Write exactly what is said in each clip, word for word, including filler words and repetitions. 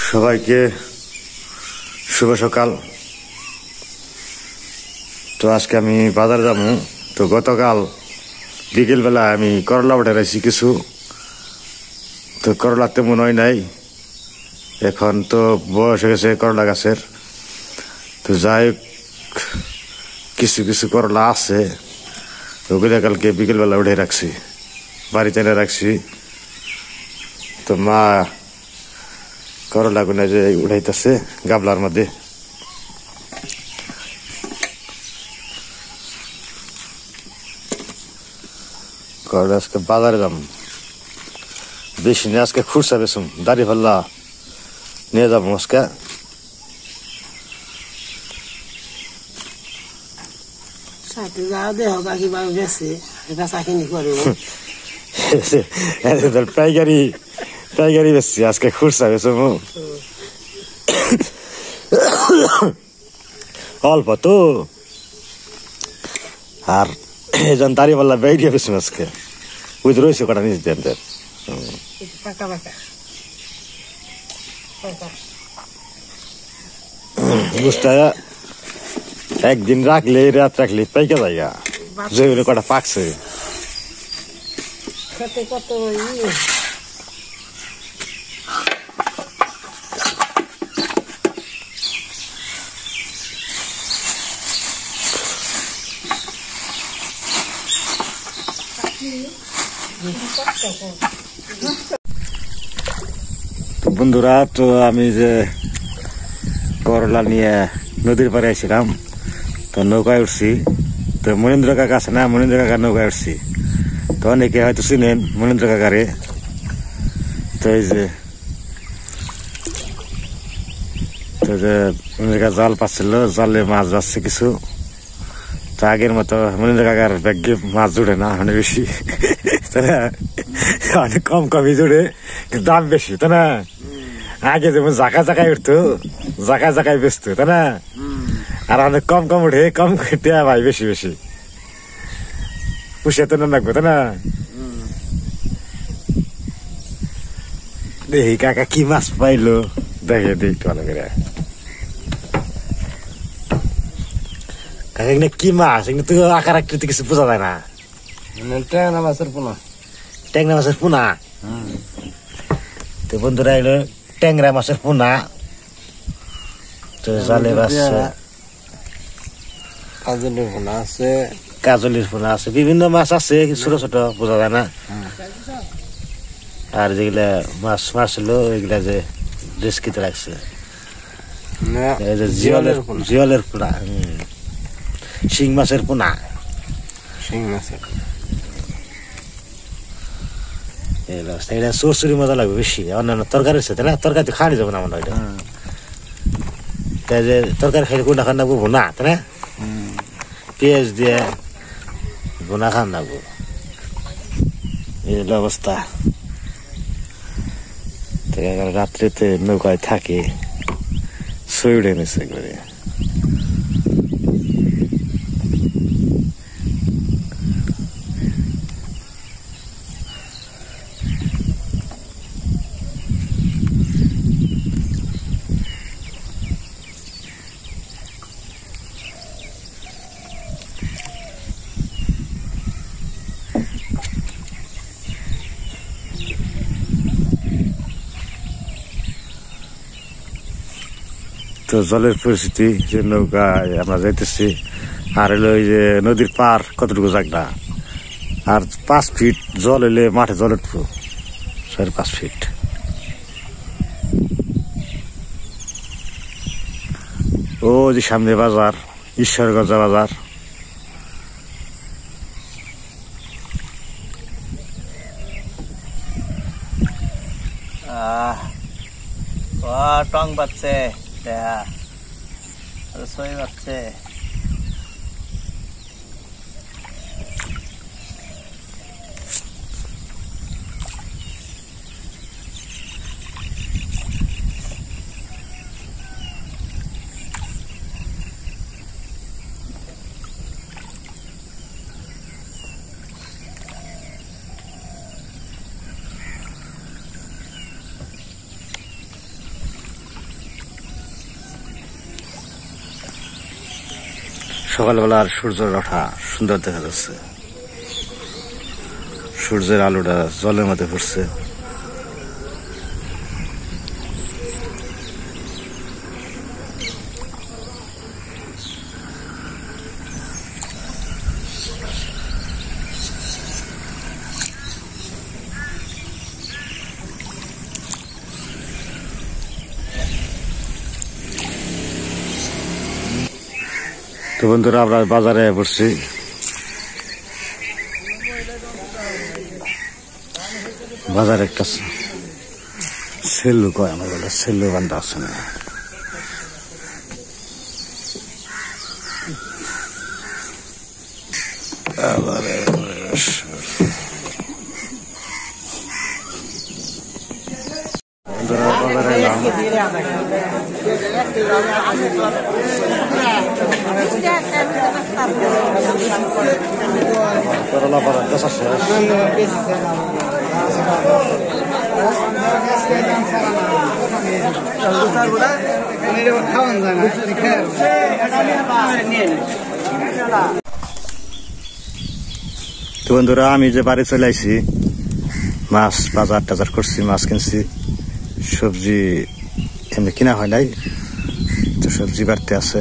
সবাইকে শুভ সকাল। তো আজকে আমি বাজার যাবো। তো গতকাল বিকেলবেলা আমি করলা উঠাইছি কিছু, তো করলা তেমন হয় নাই, এখন তো বয়স হয়ে গেছে করলা গাছের। তো যাই হোক কিছু কিছু করলা আছে, ওগুলো কালকে বিকেলবেলা উঠে রাখছি, বাড়িতে এনে রাখছি। তো মা করলা গুনা যে উঠাইতেছে গাবলার মধ্যে। করলা আজকে বাজারে যাম, বেশি নিয়ে আজকে খুরসা বেসুম, দাড়ি পাল্লা নিয়ে যাবো আজকে। পাইকারি পাইকারি বেশি আজকে খুরসা বেসুম, অল্প তো। আর এজন দাড়ি পাল্লা বেরিয়ে বেসুম আজকে, বুঝতে রয়েছে কটা নিজ দেন বুঝতে একদিন রাখলে রাত রাখলে পাইকা জায়গা যেগুলো কটা পাকছে। তো বন্ধুরা, তো আমি যে করলা নিয়ে নদীর পাড়ে আসছিলাম, তো নৌকায় উঠছি। তো মনীন্দ্র কাকা আছে না, মনীন্দ্র কাকার নৌকায় উঠছি। তো অনেকে হয়তো চিনেন মনীন্দ্র কাকারে। তো এই যে তো যে মনীন্দ্র কাকা জাল পাচ্ছিল, জালে মাছ যাচ্ছে কিছু। তো আগের মতো মনীন্দ্র কাকার ব্যাগে মাছ জুড়ে না, অনেক বেশি, অনেক কম কমই জুড়ে, দাম বেশি, তাই না? আগে যেমন জাকা জাকায় উঠতো, জাকায় জাকায় বেচতো, তাই না? আর অনেক কম কম উঠে, কম টেয়া ভাই বেশি বেশি পুষিয়ে তো রাখবো, তাই না? দেখি কাকা কি মাছ পাইলো, দেখে দেখতে ভালো করে। কাকা এখানে কি মাছ, এখানে তো আকার আকৃতি কিছু বোঝা যায় না। ট্যাংরা মাছের পোনা। ট্যাংরা মাছের পোনা। তো বন্ধুরা এলো ট্যাংরা মাছের পোনা। তো জালে বাসছে, কাজলের পোনা আছে, কাজলের পোনা আছে, বিভিন্ন মাছ আছে, ছোট ছোট বোঝা যায় না। আর যেগুলা মাছ মারছিল ওইগুলা যে ডেস্কিতে রাখছে, জিওলের জিওলের পোনা, শিং মাছের পোনা, শিং মাছের। এটা চোরচুরি মজা লাগবে বেশি অন্যান্য তরকারির সাথে না। তরকারি খাওয়া যাবে না মনে হয়, তাই যে তরকারি খাইলে কোনটা খান লাগবো, ভুনা, তাই না? পেঁয়াজ দিয়ে ভুনা খান লাগবো, এই অবস্থা। রাত্রিতে নৌকায় থাকে, সই উঠে নিচ্ছে করে। তো জলের পরিস্থিতি, যে নৌকায় আমরা যাইতেছি, আর এলো ওই যে নদীর পার কতটুকু জায়গা, আর পাঁচ ফিট জল এলে মাঠে জল উঠবো, সাড়ে পাঁচ ফিট। ও যে সামনে বাজার, ঈশ্বরগঞ্জ বাজার। টং পাচ্ছে, সই পাচ্ছে। সকালবেলার সূর্যের ওঠা সুন্দর দেখা যাচ্ছে, সূর্যের আলোটা জলের মধ্যে পড়ছে। তো বন্ধুরা আমরা বাজারে পড়ছি, বাজারে একটা সেলু কয় আমার বলে সেলু বান্ধা আছে না। করলা পাড়া দশ আছে তো বন্ধুরা আমি যে বাড়ি চলে আসছি, মাছ বাজার টাজার করছি, মাছ কিনছি, সবজি এমনি কিনা হয় নাই, তো সবজি বাড়তে আছে।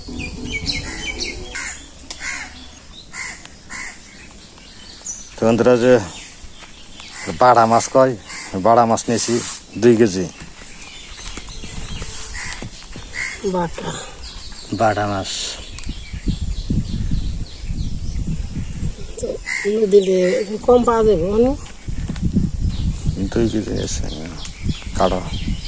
তো বন্ধুরা যে বাড়া মাছ কয়, বাড়া মাছ নিয়েছি দুই কেজি, বাড়া মাছ দিলে কম পাওয়া যাবে, দুই কেজি আছে কাড়ো।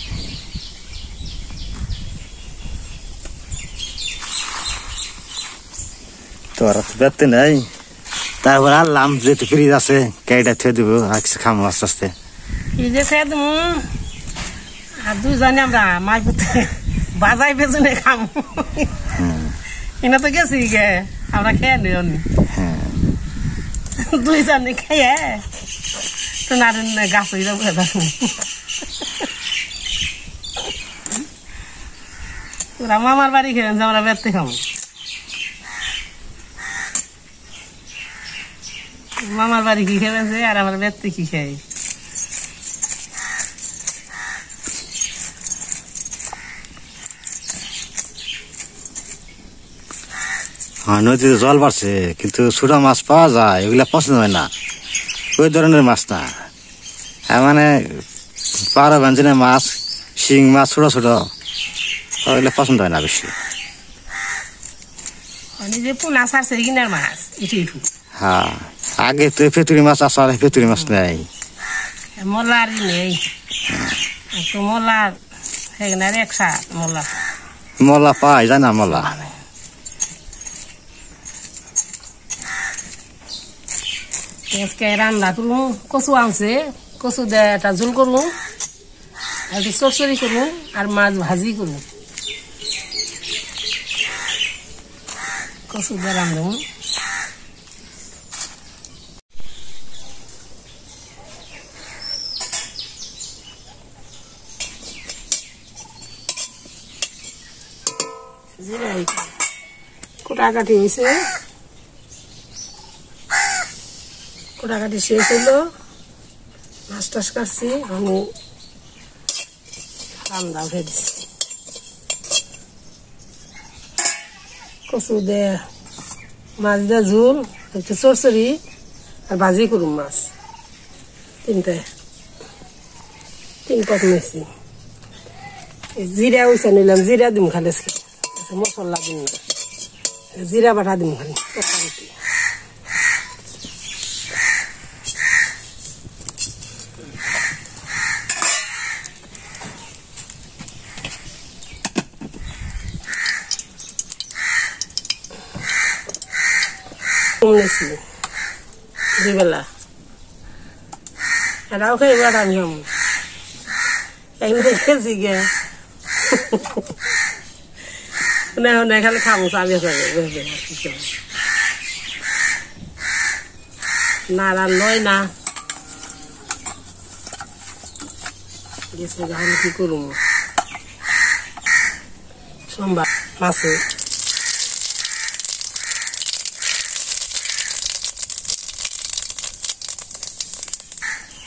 তো আর বেরতে নেই, তারপর আনলাম যেহেতু ফ্রিজ আছে কেটা থুয়ে দেবো, আর কিছু খামো আস্তে আস্তে ফ্রিজে খেয়ে দেবো। আর দুইজনে আমরা মাছ বাজাই পেছনে খামো, এনে তো গেছি গে আমরা খেয়ে নি দুইজনে খেয়ে তো নারেন গাছ হয়ে যাবো। তোরা মামার বাড়ি খেয়ে আমরা বেরতে খাবো, মামার বাড়ি কি খেয়েছে আর আমার বেরতে কি খাই। হ্যাঁ নদীতে জল বাড়ছে, কিন্তু ছোট মাছ পাওয়া যায়, এগুলা পছন্দ হয় না, ওই ধরনের মাছ না। হ্যাঁ মানে পাড়া ব্যঞ্জনের মাছ, শিং মাছ ছোট ছোট, ওইগুলা পছন্দ হয় না বেশি। যে পোনা ছাড়ছে কিনার মাছ ইটু ইটু। হ্যাঁ আগে তো ফেতুরি মাছ আছে, ফেতুরি মাছ নেই, মলারই নেই তো, মলার সেখানে একসা মলা মলা পাই যায় না, মলা আজকে রান্না করুন, কচু আনছে, কচু দিয়ে একটা ঝোল করুন, একটু চরচড়ি করুন, আর মাছ ভাজি করুন, কচু দিয়ে রান্ধুন। কোটাকাটি হয়েছে, কোটাকাটি শেষ হইলো, মাছ টাছ কাটছি, আমি রান্না উঠে দিচ্ছি। কচু দে মাছ দিয়ে ঝোল, একটু চরচড়ি আর ভাজি করুন মাছ, তিনটে তিন পথ নিয়েছি। জিরা উইসা নিলাম, জিরা দিম খালি আজকে, মশলা দিন না, জিরা বাটা দিম খালি তরকারিতে। নিয়েছি দুবেলা, এটাও খাই বাটা আমি খাম, খেয়েছি গে খালি খাবো চাবি না রান নয় না গেছে, তাহলে কি করবো। সোমবার মাছে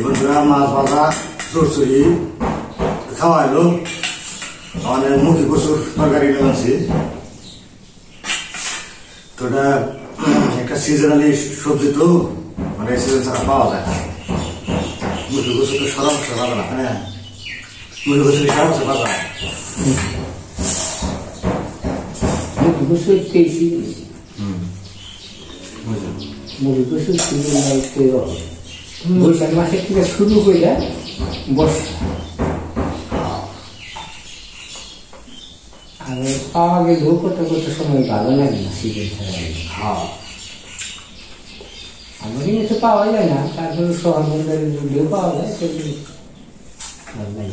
বন্ধুরা মাছ ভাজা চড়চড়ি খাওয়া এলো আমাদের মুখি কচুর তরকারি আনছি তো এটা একটা সিজনালি সবজি তো মানে সিজন ছাড়া পাওয়া যায় না মুখি কচু তো সারা বছর পাবে না হ্যাঁ মুখি কচু সারা বছর পাবে না Musuh kesi, বুঝলেন musuh kesi sini naik ke bawah. Bukan masa kita suruh ke ya, bos. Agar agar dua kota kota semua galan lagi masih berjalan. হ্যাঁ Agar ini tu pawa ya na, kalau soal benda dia pawa ya, jadi galan.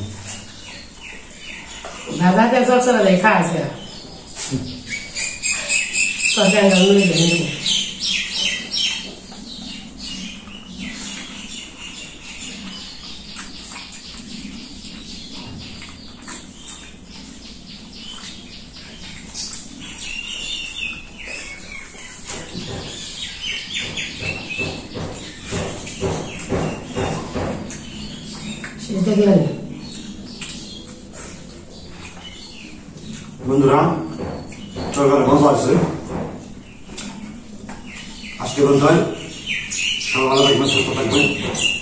ভাজা দিয়ে চরচরা দিয়ে খাওয়া আছে তরকারি অনুযায়ী দেন সেটা দিলেন বন্ধুরা সরকার মজা আছে আজকে বন্ধু সবাই ভালো থাকবেন সুস্থ থাকবেন